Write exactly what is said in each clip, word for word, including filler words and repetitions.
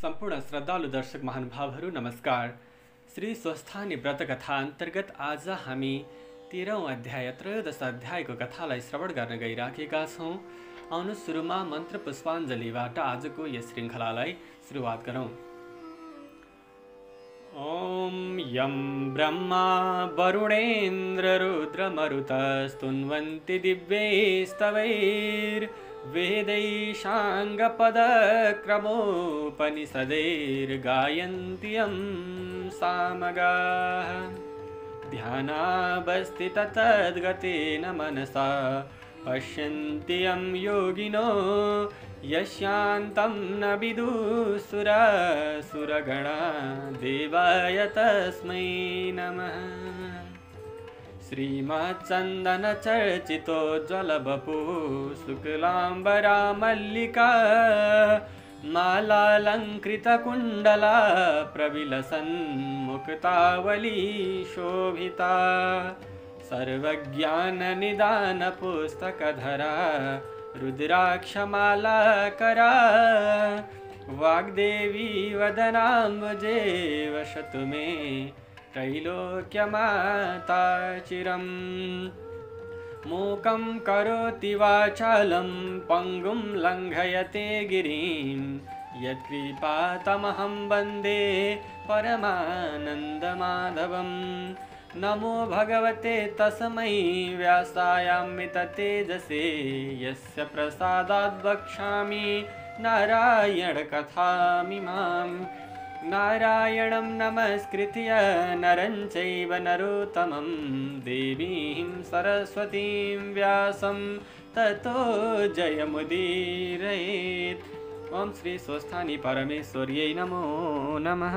सम्पूर्ण श्रद्धालु दर्शक महानुभावहरू नमस्कार। श्री स्वस्थानी व्रत कथा अन्तर्गत आज हामी तेह्रौं अध्याय त्रयोदश अध्यायको कथालाई श्रवण गर्न गइराखेका छौँ। आउनु सुरुमा मन्त्र पुष्पाञ्जलीबाट आजको यस श्रृङ्खलालाई सुरुवात गरौँ। ओम यं ब्रह्मा वरुणेन्द्र रुद्रमरुतस्तुन्वन्ति दिव्यैस्तवैर् वेदैशाङ्गपदक्रमोपनिषदैर्गायन्ति यं सामगाः ध्यानावस्थिततद्गतेन मनसा पश्यन्ति यं योगिनो यस्यान्तं न विदुःसुरासुरगणा देवाय तस्मै नमः। श्रीमच्चन्दनचर्चितोज्ज्वलवपुः शुक्लाम्बरा मल्लिका मालालङ्कृतकुण्डला प्रविलसन्मुक्तावली शोभिता सर्वज्ञाननिदानपुस्तकधरा रुद्राक्षमालाकरा वाग्देवी वदनाम्बुजे वसतु मे त्रैलोक्यमाता चिरम्। मूकं करोति वाचालं पङ्गुं लङ्घयते गिरिं यत्कृपातमहं वन्दे परमानन्दमाधवम्। नमो भगवते तस्मै व्यासायामृततेजसे यस्य प्रसादाद् वक्ष्यामि नारायणकथामिमाम्। नारायणं नमस्कृत्य नरं चैव नरोत्तमं देवीं सरस्वतीं व्यासं ततो जयमुदीरयेत्। ओम श्री स्वस्थानी परमेश्वर्यै नमो नमः।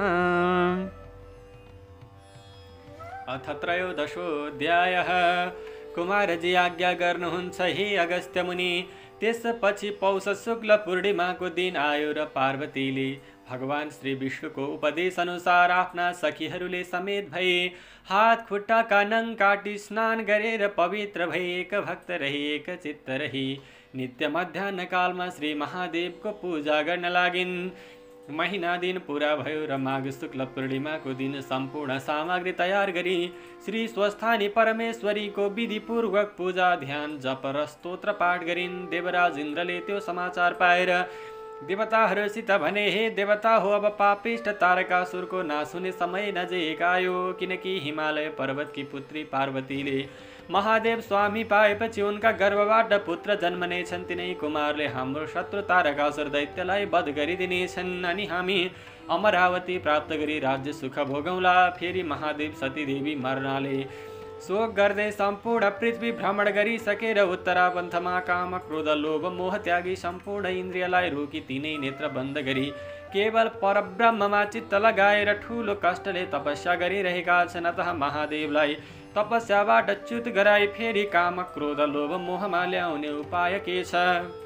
अथ त्रयोदशोऽध्यायः। कुमारजी आज्ञा गर्नुहुन्छ हे अगस्त्य मुनि। त्यसपछि पौष शुक्ल पूर्णिमाको दिन आयो र पार्वतीले भगवान श्री विष्णुको उपदेश अनुसार आफ्ना सखीहरूले समेत भए हात खुट्टाका नङ काटी स्नान गरेर पवित्र भई एक भक्त रही एक चित्त रही नित्य मध्याह्न कालमा श्री महादेवको पूजा गर्न लागिन्। महिना दिन पुरा भयो र माघ शुक्ल पूर्णिमाको दिन सम्पूर्ण सामग्री तयार गरी श्री स्वस्थानी परमेश्वरीको विधिपूर्वक पूजा ध्यान जप र स्तोत्र पाठ गरिन्। देवराज इन्द्रले त्यो समाचार पाएर देवताहरूसित भने, हे देवता हो, अब पापिष्ट तारकासुरको नाश हुने समय नजिक आयो, किनकि हिमालय पर्वतकी पुत्री पार्वतीले महादेव स्वामी पाएपछि उनका गर्भबाट पुत्र जन्मनेछन्। तिनै कुमारले हाम्रो शत्रु तारकासुर दैत्यलाई वध गरिदिनेछन् अनि हामी अमरावती प्राप्त गरी राज्य सुख भोगौँला। फेरि महादेव सतीदेवी मर्नाले शोक गर्दै सम्पूर्ण पृथ्वी भ्रमण गरिसकेर उत्तरापन्थमा काम क्रोध लोभ मोह त्यागी सम्पूर्ण इन्द्रियलाई रोकी तिनै नेत्र बन्द गरी केवल परब्रह्ममा चित्त लगाएर ठूलो कष्टले तपस्या गरिरहेका छन्। अतः महादेवलाई तपस्याबाट च्युत गराई फेरि काम क्रोध लोभ मोहमा ल्याउने उपाय के छ?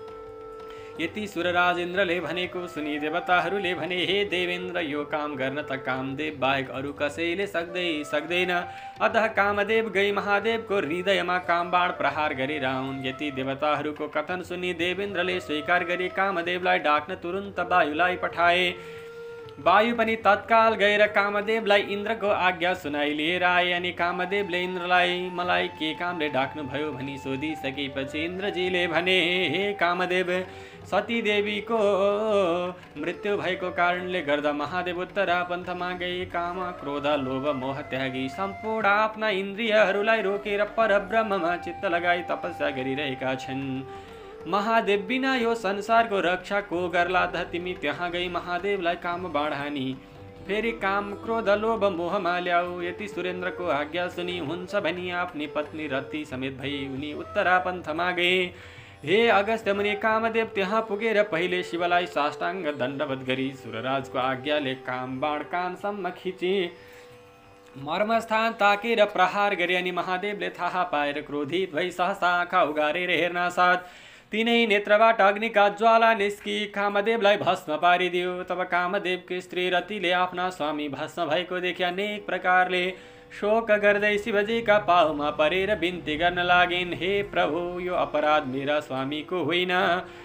यति सुरराज इन्द्रले भनेको सुनि देवताहरूले भने, हे देवेन्द्र, यो काम गर्न त कामदेव बाहेक अरू कसैले सक्दै सक्दैन। अतः कामदेव गई महादेवको हृदयमा कामबाण प्रहार गरेर आउन्। यति देवताहरूको कथन सुनि देवेन्द्रले स्वीकार गरी कामदेवलाई डाक्न तुरुन्त वायुलाई पठाए। वायु पनि तत्काल गएर कामदेवलाई इन्द्रको आज्ञा सुनाई लिएर आए अनि कामदेवले इन्द्रलाई मलाई के कामले डाक्नुभयो भनी सोधिसकेपछि इन्द्रजीले भने, हे कामदेव, सतीदेवीको मृत्यु भएको कारणले गर्दा महादेव उत्तरापन्थमा गई काम क्रोध लोभ मोह त्यागी सम्पूर्ण आफ्ना इन्द्रियहरूलाई रोकेर परब्रह्ममा चित्त लगाई तपस्या गरिरहेका छन्। महादेव बिना यो संसारको रक्षा को गर्ला त? तिमी त्यहाँ गई महादेवलाई काम बाढानी फेरि काम क्रोध लोभ मोहमा ल्याऊ। यति सुरेन्द्रको आज्ञा सुनि हुन्छ भनी आफ्नी पत्नी रति समेत भई उनी उत्तरापन्थमा गए। हे अगस्त्य मुनि, कामदेव त्यहाँ पुगेर पहिले शिवलाई साष्टाङ्ग दण्डवत गरी सुरराजको आज्ञाले काम बाण कानसम्म खिचे मर्मस्थान ताकेर प्रहार गरे अनि महादेवले थाहा पाएर क्रोधित भई सहसा आँखा उगारेर हेर्न साथ तिनै नेत्रबाट अग्निका ज्वाला निस्की कामदेवलाई भस्म पारिदियो। तब कामदेवकी स्त्री रतिले आफ्ना स्वामी भस्म भएको देखि अनेक प्रकारले शोक गर्दै शिवजीका पाउमा परेर बिन्ती गर्न लागिन्, हे प्रभु, यो अपराध मेरा स्वामीको होइन।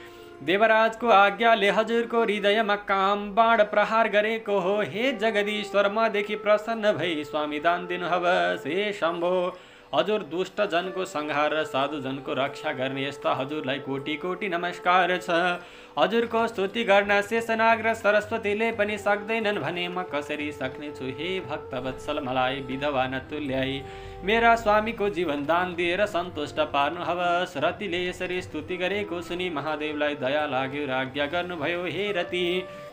देवराजको आज्ञाले हजुरको हृदयमा काम बाण प्रहार गरेको हो। हे जगदीश्वर, मदेखि प्रसन्न भई स्वामी दान दिनु हवस्। हे शम्भो, हजुर दुष्ट जनको संहार र साधु जनको रक्षा गर्ने यस्ता हजुरलाई कोटि कोटि नमस्कार छ। हजुरको स्तुति गर्न शेषनाग र सरस्वतीले पनि सक्दैनन् भने म कसरी सक्नेछु। हे भक्तवत्सल, मलाई विधवा नतुल्याई मेरा स्वामीको जीवन दान दिएर सन्तुष्ट पार्नु हवस्। रतिले यसरी स्तुति गरेको सुनि महादेवलाई दया लाग्यो र आज्ञा गर्नुभयो। हे रति,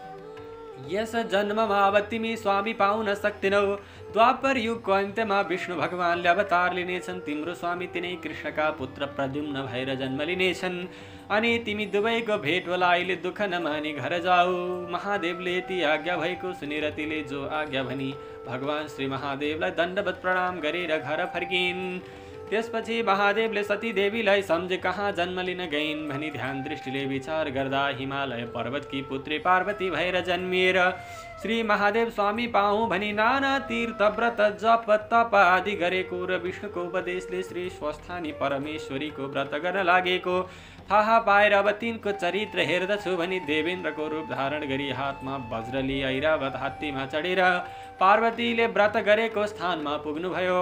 यस जन्ममा अब तिमी स्वामी पाउन सक्दैनौ। द्वापर युगको अन्त्यमा विष्णु भगवानले अवतार लिनेछन्। तिम्रो स्वामी तिनै कृष्णका पुत्र प्रद्युम्न भएर जन्म लिनेछन् अनि तिमी दुवैको भेट होला। अहिले दुःख नमानी घर जाऊ। महादेवले यति आज्ञा भएको सुनि रतिले जो आज्ञा भनी भगवान श्री महादेवलाई दण्डवत प्रणाम गरेर घर फर्किन्। त्यसपछि महादेवले सती देवीलाई सम्झे कहाँ जन्म लिन गइन् भनी ध्यान दृष्टिले विचार गर्दा हिमालय पर्वतकी पुत्री पार्वती भएर जन्मिएर श्री महादेव स्वामी पाऊँ भनी नाना तीर्थ व्रत जप तप आदि गरेको र विष्णुको उपदेशले श्री स्वस्थानी परमेश्वरीको व्रत गर्न लागेको थाहा पाएर अब तिनको चरित्र हेर्दछु भनी देवेन्द्रको रूप धारण गरी हातमा वज्र लिई ऐरावत हात्तीमा चढेर पार्वतीले व्रत गरेको स्थानमा पुग्नुभयो।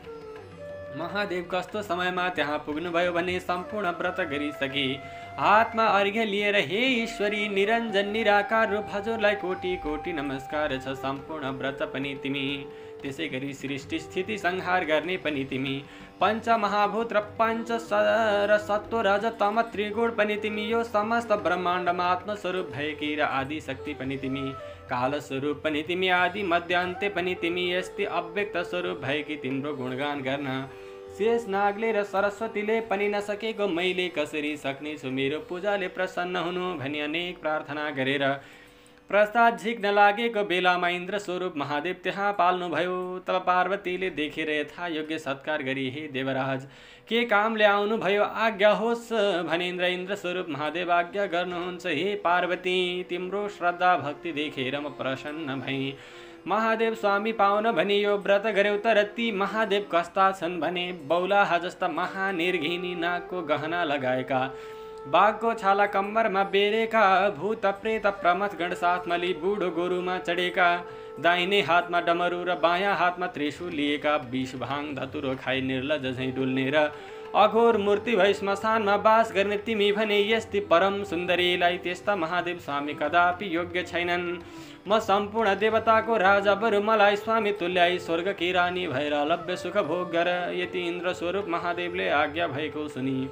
महादेव कस्तो समयमा त्यहाँ पुग्नुभयो भने सम्पूर्ण व्रत गरिसके हातमा अर्घ्य लिएर हे ईश्वरी निरञ्जन निराकार रूप हजुरलाई कोटि कोटि नमस्कार छ। सम्पूर्ण व्रत पनि तिमी, त्यसै गरी सृष्टि स्थिति संहार गर्ने पनि तिमी, पञ्च महाभूत र पञ्च र सत्व रज तम त्रिगुण पनि तिमी, यो समस्त ब्रह्माण्डमा आत्मस्वरूप भएकी र आदि शक्ति पनि तिमी, काल स्वरूप पनि तिमी, आदि मध्यान्त्य पनि तिमी, यस्तै अव्यक्त स्वरूप भएकी तिम्रो गुणगान गर्न शेष नागले र सरस्वतीले पनि नसकेको मैले कसरी सक्नेछु। मेरो पूजाले प्रसन्न हुनु भनी अनेक प्रार्थना गरेर प्रसाद झिक्न लागेको बेलामा इन्द्र स्वरूप महादेव त्यहाँ पाल्नुभयो। तब पार्वतीले देखेर यथा योग्य सत्कार गरी हे देवराज, के कामले आउनुभयो आज्ञा होस् भने इन्द्र इन्द्र स्वरूप महादेव आज्ञा गर्नुहुन्छ। हे पार्वती, तिम्रो श्रद्धा भक्ति देखेर म प्रसन्न भएँ। महादेव स्वामी पाउन भनी यो व्रत गर्यौ तर ती महादेव कस्ता छन् भने बौलाहा जस्ता महानिर्घिनी नागको गहना लगाएका, बाघको छाला कम्मरमा बेरेका, भूत प्रेत प्रमथ गण साथमा लिई बुढो गोरुमा चढेका, दाहिने हातमा डमरू र बायाँ हातमा त्रिशूल लिएका, विष भाङ धतुरो खाई निर्लज झैँ डुल्ने र अघोर मूर्ति भई श्मशानमा बास गर्ने तिमी भने यस्ती परम सुन्दरीलाई त्यस्ता महादेव स्वामी कदापि योग्य छैनन्। म सम्पूर्ण देवताको राजा, बरु मलाई स्वामी तुल्याई स्वर्गकी रानी भएर अलभ्य सुख भोग गर। यति इन्द्र स्वरूप महादेवले आज्ञा भएको सुनि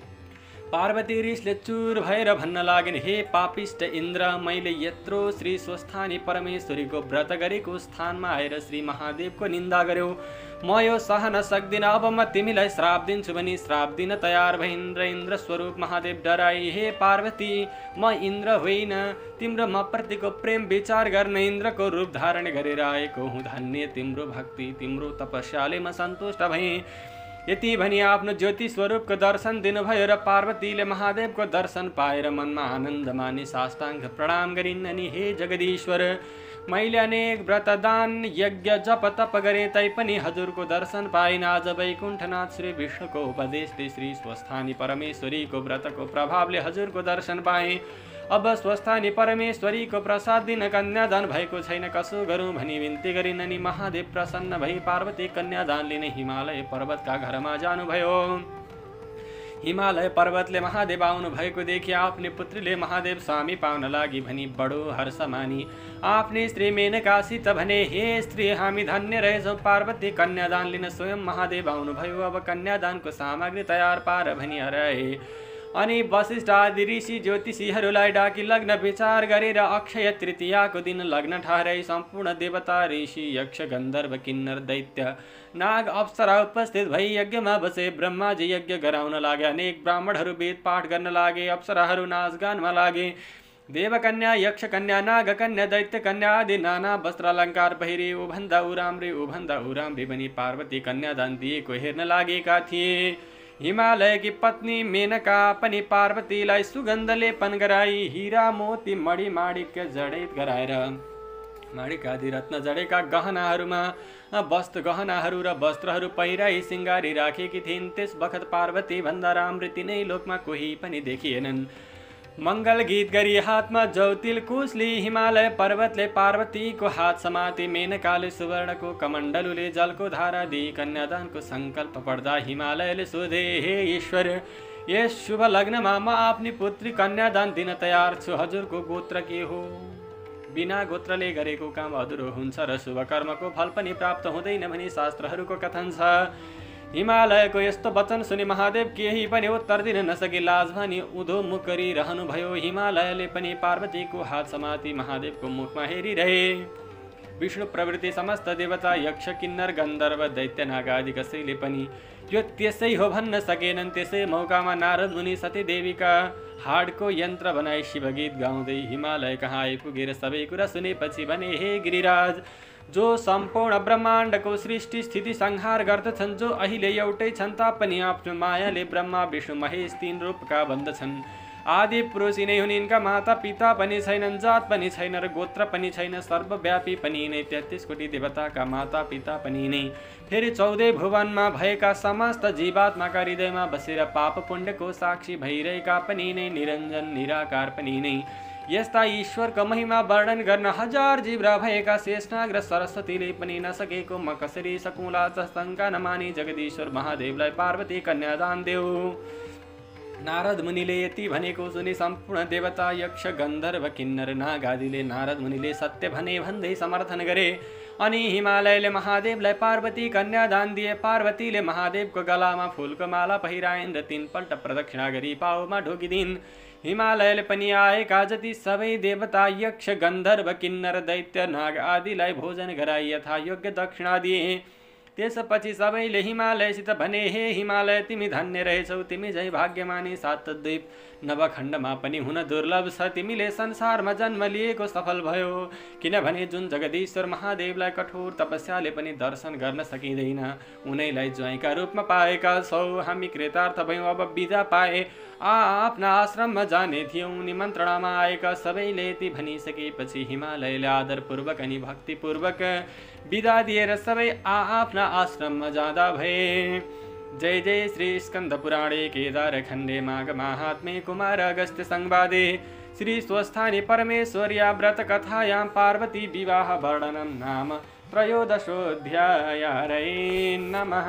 पार्वती रिसले चुर भएर भन्न लागिन्, हे पापिष्ट इन्द्र, मैले यत्रो श्री स्वस्थानी परमेश्वरीको व्रत गरेको स्थानमा आएर श्री महादेवको निन्दा गर्यौ। म यो सहन सक्दिनँ, अब म तिमीलाई श्राप दिन्छु भनी श्राप दिन तयार भइन् र इन्द्र स्वरूप महादेव डराई, हे पार्वती, म इन्द्र होइन, तिम्रो म प्रतिको प्रेम विचार गर्न इन्द्रको रूप धारण गरेर आएको हुँ। धन्य तिम्रो भक्ति, तिम्रो तपस्याले म सन्तुष्ट भएँ। यति भनी आफ्नो ज्योति स्वरूपको दर्शन दिनुभयो र पार्वतीले महादेवको दर्शन पाएर मनमा आनन्द मानी साष्टाङ्ग प्रणाम गरिन्। अनि हे जगदीश्वर, मैले अनेक व्रत दान यज्ञ जप तप गरे तैपनि हजुरको दर्शन पाइन। आज वैकुण्ठनाथ श्री विष्णुको उपदेशले श्री स्वस्थानी परमेश्वरीको व्रतको प्रभावले हजुरको दर्शन पाएँ। अब स्वस्थानी परमेश्वरीको प्रसाद दिन कन्यादान भएको छैन, कसो गरौँ भनी विन्ती गरिन्। अनि महादेव प्रसन्न भई पार्वती कन्यादान लिने हिमालय पर्वतका घरमा जानुभयो। हिमालय पर्वतले महादेव आउनु भएको देखि आफ्नी पुत्रीले महादेव स्वामी पाउन लागि भनी बडो हर्ष मानी आफ्नी स्त्री मेनकासित भने, हे स्त्री, हामी धन्य रहेछौँ, पार्वती कन्यादान लिन स्वयं महादेव आउनुभयो। अब कन्यादानको सामग्री तयार पार भनी हराए। अनि वशिष्ठ आदि ऋषि ज्योतिषीहरूलाई डाकी लग्न विचार गरेर अक्षय तृतीयाको दिन लग्न ठहराई सम्पूर्ण देवता ऋषि यक्ष गन्धर्व किन्नर दैत्य नाग अप्सरा उपस्थित भई यज्ञमा बसे। ब्रह्माजी यज्ञ गराउन लागे, अनेक ब्राह्मणहरू वेद पाठ गर्न लागे, अप्सराहरू नाचगानमा लागे। देवकन्या यक्ष कन्या नाग कन्या दैत्य कन्या आदि नाना वस्त्र अलङ्कार पहिरे उभन्दा उराम्रे उभन्दा उराम्रे बनी पार्वती कन्यादान दिएको हेर्न लागेका थिए। हिमालयकी पत्नी मेनका पनि पार्वतीलाई सुगन्ध लेपन गराई, हिरा मोती मणि माणिक्य जडित गराएर माणिक आदि रत्न जडेका गहनाहरूमा वस्त्र गहनाहरू र वस्त्रहरू पहिराई सिंगारी राखेकी थिइन्। त्यस बखत पार्वती भन्दा राम्री तिनै लोकमा कोही पनि देखिएनन्। मंगल गीत गरी हातमा जौतिल कुशली हिमालय पर्वतले पार्वतीको हात समाते मेनकाले सुवर्णको कमण्डलुले जलको धारा दिई कन्यादानको सङ्कल्प पढ्दा हिमालयले सोधे हे ईश्वर यस शुभ लग्नमा म आफ्नी पुत्री कन्यादान दिन तयार छु हजुरको गोत्र के हो बिना गोत्रले गरेको काम अधुरो हुन्छ र शुभ कर्मको फल पनि प्राप्त हुँदैन भनी शास्त्रहरूको कथन छ हिमालयको यस्तो वचन सुनि महादेव केही पनि उत्तर दिन नसकी लाज भनी उधो मुख गरिरहनुभयो हिमालयले पनि पार्वतीको हात समाती महादेवको मुखमा हेरिरहे विष्णु प्रवृत्ति समस्त देवता यक्ष किन्नर गन्धर्व दैत्य नाग आदि कसैले पनि यो त्यसै हो भन्न सकेनन् त्यसै मौकामा नारद मुनि सती देवीका हाडको यन्त्र बनाई शिवगीत गाउँदै हिमालय कहाँ आइपुगेर सबै कुरा सुनेपछि भने हे गिरिराज जो सम्पूर्ण ब्रह्माण्डको सृष्टि स्थिति संहार गर्दछन् जो अहिले एउटै छन् तापनि आफ्नो मायाले ब्रह्मा विष्णु महेश तीन रूपका बन्दछन् आदि पुरुष नै हुन् यिनका माता पिता पनि छैनन् जात पनि छैन र गोत्र पनि छैन सर्वव्यापी पनि नै तेत्तीस कोटी देवताका माता पिता पनि नै फेरि चौधै भुवनमा भएका समस्त जीवात्माका हृदयमा बसेर पाप पुण्यको साक्षी भइरहेका पनि नै निरञ्जन निराकार पनि नै यस्ता ईश्वरको महिमा वर्णन गर्न हजार जिब्रा भएका शेषनाग र सरस्वतीले पनि नसकेको म कसरी सकुला शङ्का नमानी जगदीश्वर महादेवलाई पार्वती कन्यादान देऊ नारद मुनिले यति भनेको सुनि सम्पूर्ण देवता यक्ष गन्धर्व किन्नर नाग आदिले नारद मुनिले सत्य भने भन्दै समर्थन गरे अनि हिमालयले महादेवलाई पार्वती कन्यादान दिए पार्वतीले महादेवको गलामा फूलको माला पहिराइन् र तीनपल्ट प्रदक्षिणा गरी पाउमा ढोकिदिन् हिमालयले पनि आएका जति सबै देवता यक्ष गन्धर्व किन्नर दैत्य नाग आदिलाई भोजन गराई यथा योग्य दक्षिणा दिए त्यसपछि सबैले हिमालयसित भने हे हिमालय तिमी धन्य रहेछौ तिमी झै भाग्यमानी सात द्वीप नवखण्डमा पनि हुन दुर्लभ छ तिमीले संसारमा जन्म लिएको सफल भयो किनभने जुन जगदीश्वर महादेवलाई कठोर तपस्याले पनि दर्शन गर्न सकिँदैन उनैलाई ज्वाइँका रूपमा पाएका छौ हामी कृतार्थ भयौँ अब बिदा पाए आ आफ्ना आश्रममा जाने थियौँ निमन्त्रणामा आएका सबैले यति भनिसकेपछि हिमालयले आदरपूर्वक अनि भक्तिपूर्वक बिदा दिएर सबै आ आफ्ना आश्रममा जाँदा भए जय जय श्री स्कंद पुराणे केदार खंडे माघ महात्म्ये कुमार अगस्त्य संवादे श्री स्वस्थानी परमेश्वर्या व्रत कथायां पार्वती विवाह वर्णनम नाम त्रयोदशोऽध्याय हरये नमः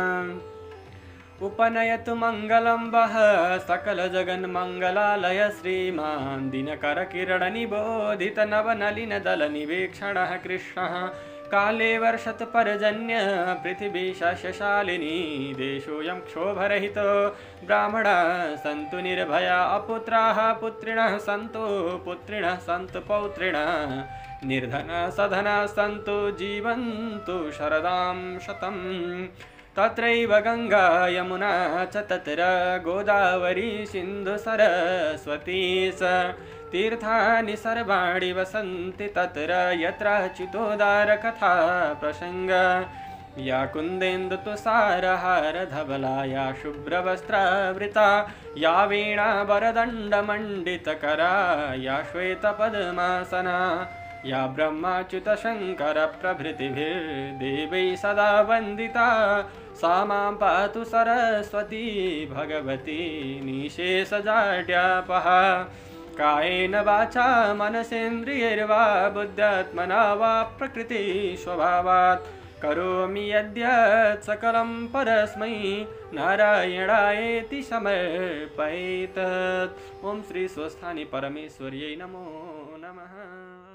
उपनयतु मंगलम वह सकल जगन मंगलालय श्रीमान दिनकर किरण निबोधित नवनलिन दल निवेक्षण कृष्ण काले वर्षत परजन्य पृथिवी शस्यशालिनी देशोऽयं क्षोभरहितो ब्राह्मणाः सन्तु निर्भया अपुत्राः पुत्रिणः सन्तु पुत्रिणः सन्तु पौत्रिणः निर्धनाः सधनाः सन्तु जीवन्तु शरदां शतम् तत्रैव गंगा यमुना च तत्र गोदावरी सिन्धु सरस्वती च तीर्थानि सर्वाणि वसन्ति तत्र यत्र चितोदार कथा प्रसंग या कुन्देन्दु तुषारहार धवला या शुभ्रवस्त्रावृता या वीणा वरदण्डमण्डितकरा या श्वेतपद्मासना या ब्रह्माच्युत शंकर प्रभृतिभिर्देवै सदा वन्दिता सा मां पातु सरस्वती भगवती निशेषजाड्यापः कायेन वाचा मनसेन्द्रियैर्वा बुद्ध्यात्मना वा प्रकृति स्वभावात् करोमि यद्यत् सकलं परस्मै नारायणायेति समर्पयेत्। ओम श्री स्वस्थानी परमेश्वर्यै नमो नमः।